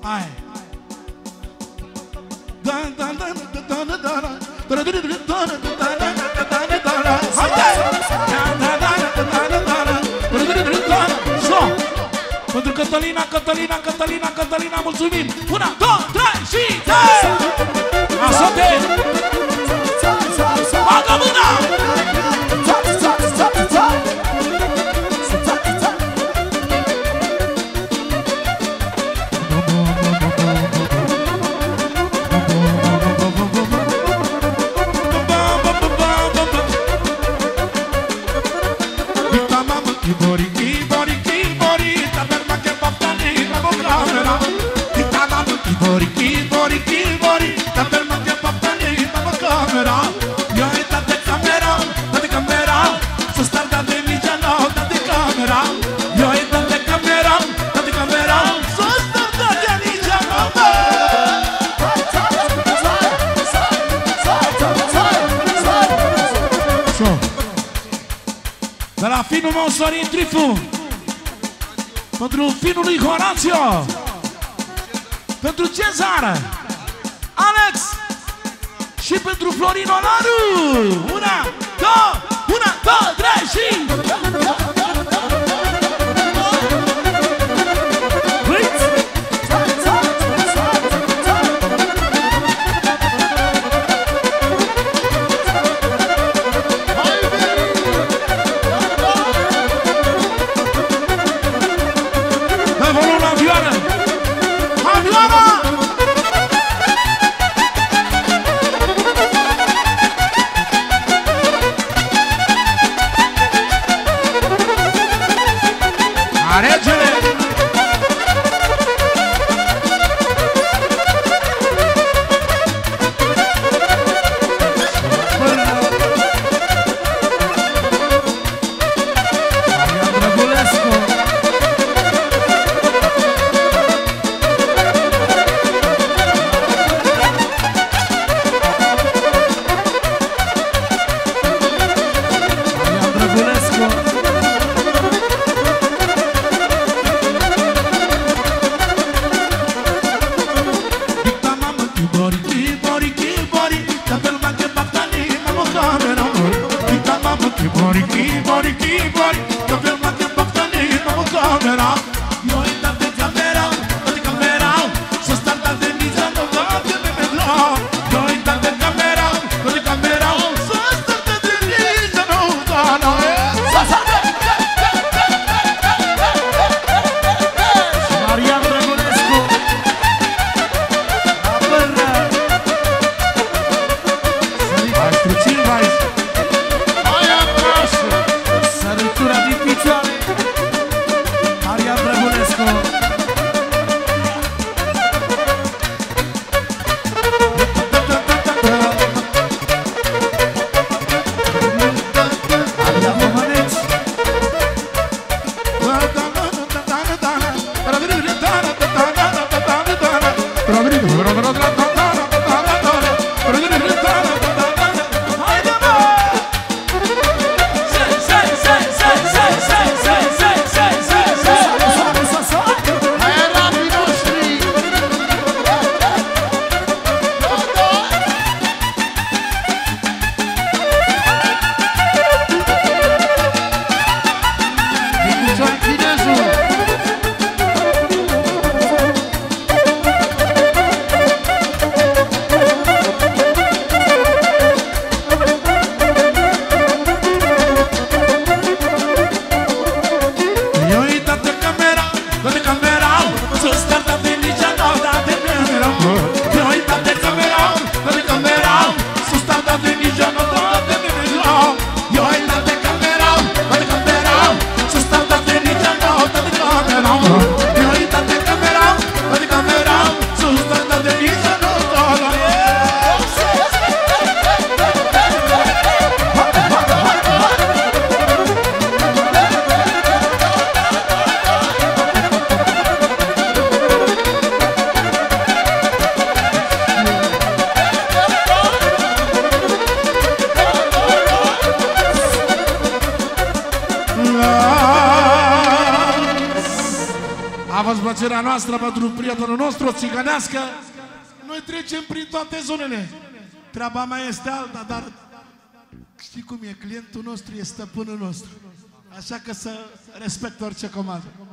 Hai. Pentru Cătălina, Cătălina, Cătălina, Cătălina, mulțumim! 1, 2, 3 și 3! Asote! Bagă mâna! De la finul meu Sorin Trifu, pentru finul lui Horațio, pentru Cezar, Alex și pentru Florin Olaru. 1, 2, 3 și... A fost plăcerea noastră pentru prietenul nostru, țigănească. Noi trecem prin toate zonele. Treaba mea este alta, dar știi cum e, clientul nostru e stăpânul nostru. Așa că să respect orice comandă.